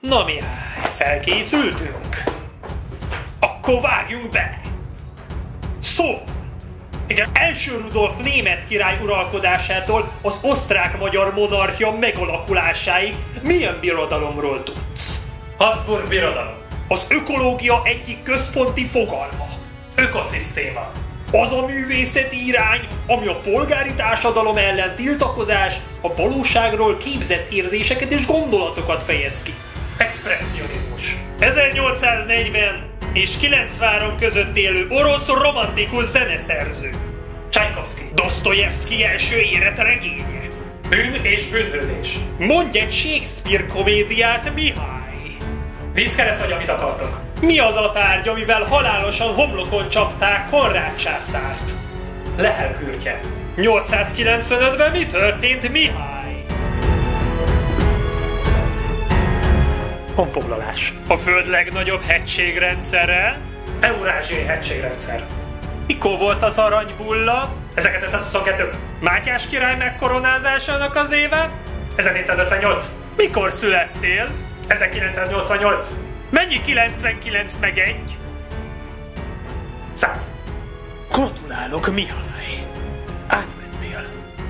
Na Mihály, felkészültünk? Akkor vágjunk be! Szóval, igen, első Rudolf német király uralkodásától az osztrák-magyar monarchia megalakulásáig milyen birodalomról tudsz? Habsburg birodalom. Az ökológia egyik központi fogalma. Ökoszisztéma. Az a művészeti irány, ami a polgári társadalom ellen tiltakozás, a valóságról képzett érzéseket és gondolatokat fejez ki. Expresszionizmus. 1840 és 93 között élő orosz romantikus zeneszerző. Csajkovszky. Dosztojevszky első életregénye. Bűn és bűnhődés. Mondj egy Shakespeare komédiát, Mihály! Vízkereszt, vagy amit akartok. Mi az a tárgy, amivel halálosan homlokon csapták Konrád császárt? Lehel-kürtje. 895-ben mi történt, Mihály? Honfoglalás. A föld legnagyobb hegységrendszere? Eurázsiai hegységrendszer. Mikor volt az aranybulla? 1222. Mátyás király megkoronázásának az éve? 1458. Mikor születtél? 1988. Mennyi 99 meg 1? 100. Gratulálok, Mihály! Átmentél.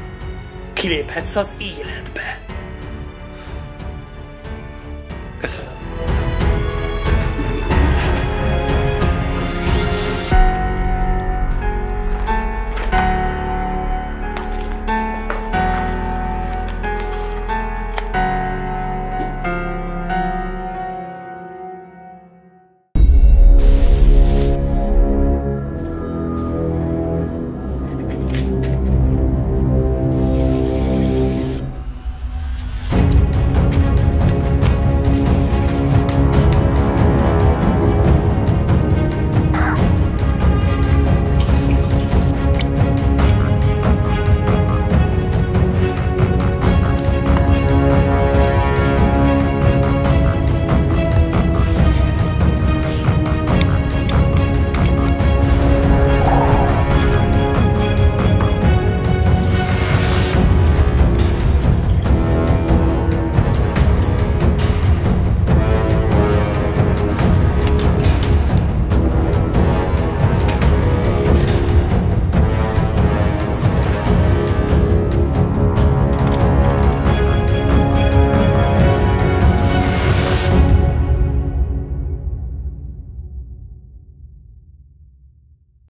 Kiléphetsz az életbe. Köszönöm.